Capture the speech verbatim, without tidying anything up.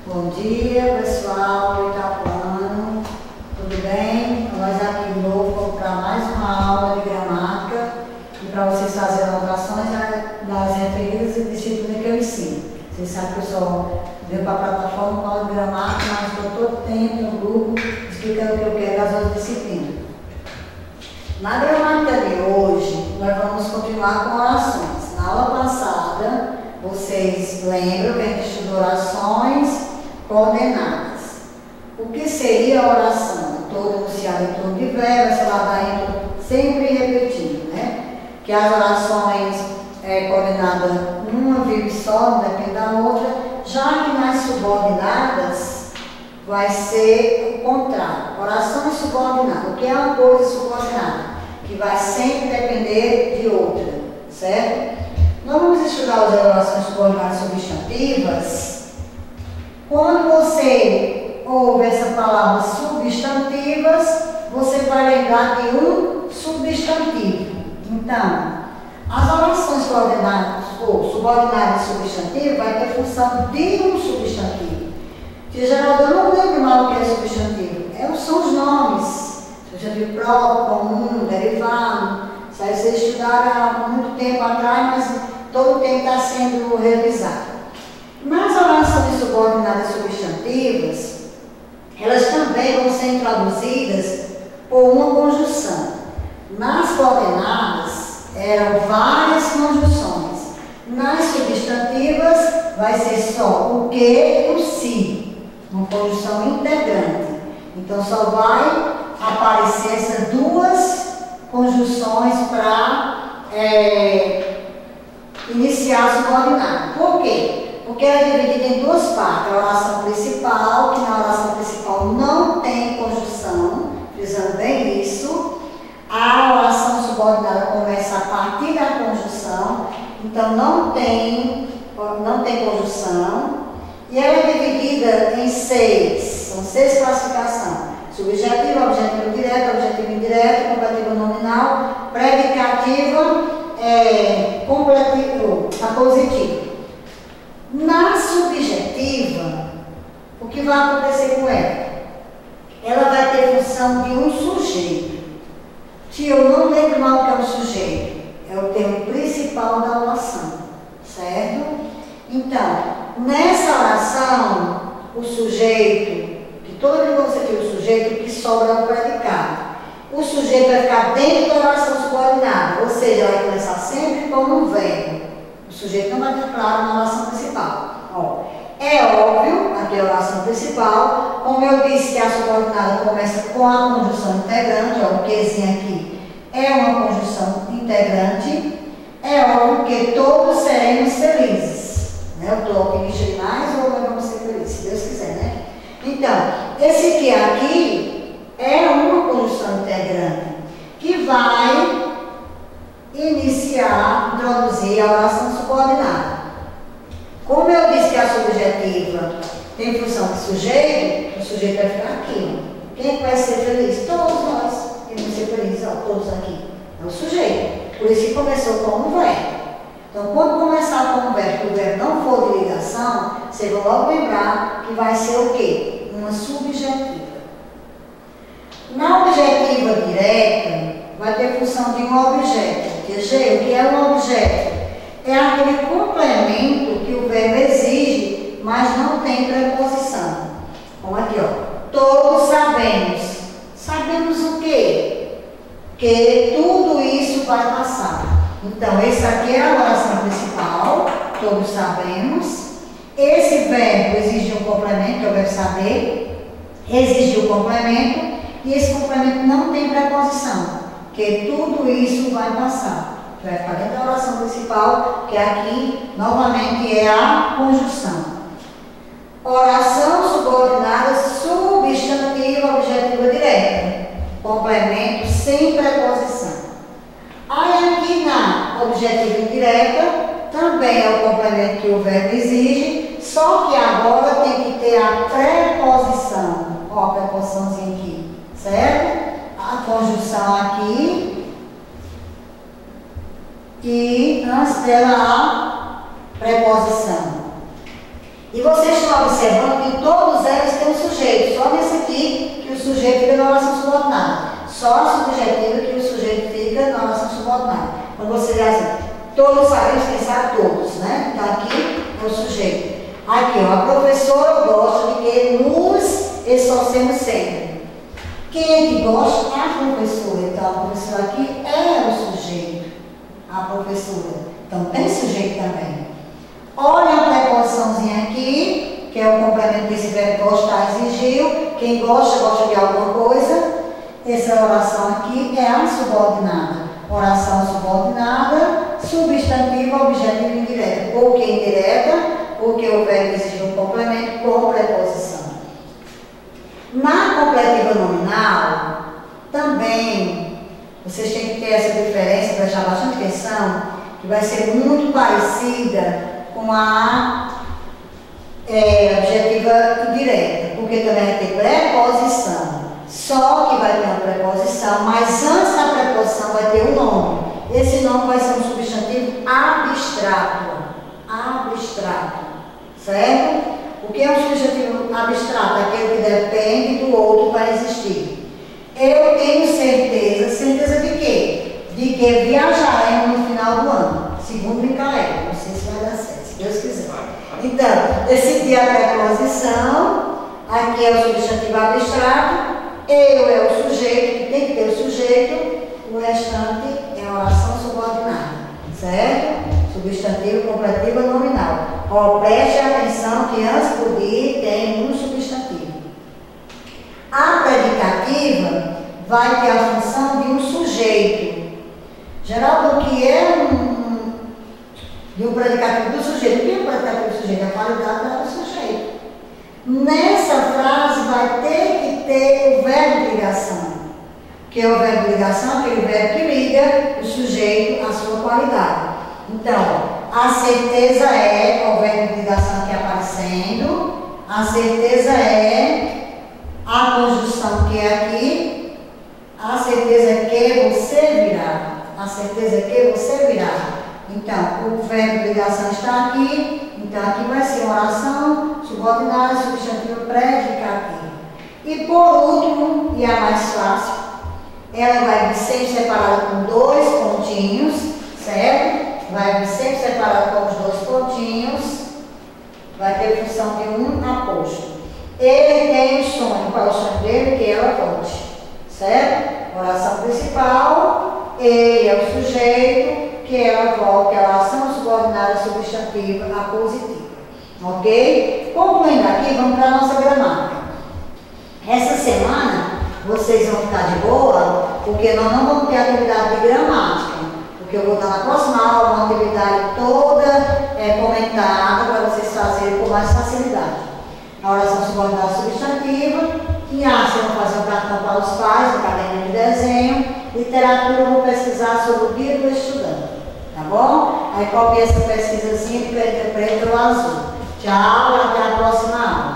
Bom dia, pessoal, Itapuano, tudo bem? Nós aqui de novo vamos para mais uma aula de gramática e para vocês fazerem anotações das referidas e disciplinas que eu ensino. Vocês sabem que eu só venho para a plataforma com aula de gramática, mas estou todo tempo no grupo explicando o que eu quero das outras disciplinas. Na gramática de hoje, nós vamos continuar com orações. Na aula passada, vocês lembram que a gente estudou orações coordenadas. O que seria a oração? Todo enunciado em torno de verbo, essa ladainha sempre repetindo, né? Que as orações é, coordenadas uma vírgula só, depende da outra, já que nas subordinadas vai ser o contrário. Orações subordinadas. O que é uma coisa subordinada? Que vai sempre depender de outra, certo? Nós vamos estudar as orações subordinadas substantivas. Quando você ouve essa palavra substantivas, você vai lembrar de um substantivo. Então, as orações coordenadas ou subordinadas substantivas vai ter função de um substantivo. De geral, eu não lembro mal o que é substantivo. É, são os nomes. Substantivo próprio, comum, derivado. Isso aí vocês estudaram há muito tempo atrás, mas todo o tempo está sendo revisado. Nas orações subordinadas substantivas, elas também vão ser introduzidas por uma conjunção. Nas coordenadas, eram várias conjunções. Nas substantivas, vai ser só o que e o se, uma conjunção integrante. Então, só vai aparecer essas duas conjunções para é, iniciar a subordinada. Por quê? Porque ela é dividida em duas partes. A oração principal, que na oração principal não tem conjunção, frisando bem isso. A oração subordinada começa a partir da conjunção, então não tem, não tem conjunção. E ela é dividida em seis, são seis classificações. Subjetivo, objetivo direto, objetivo indireto, comparativo nominal, predicativa, é, completivo, apositivo. Na subjetiva, o que vai acontecer com ela? Ela vai ter função de um sujeito. Se eu não lembro mal o que é um sujeito, é o termo principal da oração, certo? Então, nessa oração, o sujeito, que toda vez que você tem o sujeito, o que sobra é o predicado. O sujeito vai ficar dentro da oração subordinada, ou seja, vai começar sempre como um verbo. O sujeito não vai ficar claro na oração principal. Ó, é óbvio, aqui é a oração principal, como eu disse que a subordinada começa com a conjunção integrante, ó, o quezinho aqui é uma conjunção integrante, é óbvio que todos seremos felizes. Né? Eu estou optimista demais ou nós vamos ser felizes, se Deus quiser, né? Então, esse que aqui é uma conjunção integrante que vai iniciar, introduzir a oração subordinada. Como eu disse que a subjetiva tem função de sujeito, o sujeito vai ficar aqui. Ó. Quem vai ser feliz? Todos nós. Quem vai ser feliz? Ó, todos aqui. É o sujeito. Por isso que começou com um verbo. Então, quando começar com um verbo, que o verbo não for de ligação, você vai logo lembrar que vai ser o quê? Uma subjetiva. Na objetiva direta, vai ter função de um objeto. Q G, o que é um objeto? É aquele complemento que o verbo exige, mas não tem preposição. Como aqui, ó. Todos sabemos. Sabemos o quê? Que tudo isso vai passar. Então, esse aqui é a oração principal, todos sabemos. Esse verbo exige um complemento, que é o verbo saber. Exige o complemento. E esse complemento não tem preposição, que tudo isso vai passar. Vai ficar dentro da oração principal, que aqui, novamente, é a conjunção. Oração subordinada substantiva objetiva direta. Complemento sem preposição. Aí aqui na objetiva indireta, também é o complemento que o verbo exige, só que agora tem que ter a preposição. Ó, a preposiçãozinha aqui. Certo? A conjunção aqui e antes dela a preposição. E vocês estão observando que todos eles têm um sujeito, só nesse aqui que o sujeito fica na oração subordinada. Só a subjetiva que o sujeito fica na oração subordinada. Quando você diz assim, todos sabemos pensar todos, né? Então aqui é o sujeito. Aqui, ó, a professora gosta de que nos esforcemos sempre. Quem é que gosta? A professora. Então a professora aqui é o sujeito. A professora. Então tem sujeito também. Olha a preposiçãozinha aqui, que é o complemento desse verbo gostar, exigiu. Quem gosta, gosta de alguma coisa. Essa oração aqui é a subordinada. Oração subordinada, substantiva, objetiva e indireta. Por que indireta? Porque o verbo exige um complemento com preposição. Na completiva nominal, também, vocês têm que ter essa diferença, prestar bastante atenção, que vai ser muito parecida com a é, objetiva indireta, porque também vai ter preposição. Só que vai ter uma preposição, mas antes da preposição vai ter um nome. Esse nome vai ser um substantivo abstrato. Abstrato. Certo? O que é um substantivo abstrato? Aquele que depende do outro para existir. Eu tenho certeza, certeza de quê? De que viajaremos no final do ano, segundo Micael. Não sei se vai dar certo, se Deus quiser. Então, decidir a preposição, aqui é o substantivo abstrato, eu é o sujeito, que tem que ter o sujeito, o restante é a oração subordinada, certo? Substantivo, completiva, nominal. Ó, preste atenção que antes do dia tem um substantivo. A predicativa vai ter a função de um sujeito. Geraldo, o que é um, um, de um predicativo do sujeito? O que é um predicativo do sujeito? A qualidade do sujeito. Nessa frase vai ter que ter o verbo de ligação. Que é o verbo de ligação, aquele verbo que liga o sujeito à sua qualidade. Então, a certeza é o verbo de ligação aqui aparecendo. A certeza é a conjunção que é aqui. A certeza é que você virá. A certeza é que você virá. Então, o verbo de ligação está aqui. Então, aqui vai ser uma oração subordinada, substantivo predicativo. E por último, e a mais fácil, ela vai vir sempre separada com dois pontinhos, certo? Vai vir sempre separada com os dois pontinhos. Vai ter função de um aposto. Ele tem o sonho. Qual é o sonho dele? Que ela conte. Certo? Oração principal. Ele é o sujeito. Que ela volte a oração subordinada substantiva a positiva. Ok? Concluindo aqui, vamos para a nossa gramática. Essa semana vocês vão ficar de boa, porque nós não vamos ter atividade de gramática. Porque eu vou dar na próxima aula uma atividade toda é, comentada para vocês fazerem com mais facilidade. A oração subordinada substantiva, em arte eu vou fazer um cartão para os pais, um caderno de desenho, literatura eu vou pesquisar sobre o guia do estudante. Tá bom? Aí copia essa pesquisazinha de preto, preto ou azul. Tchau e até a próxima aula.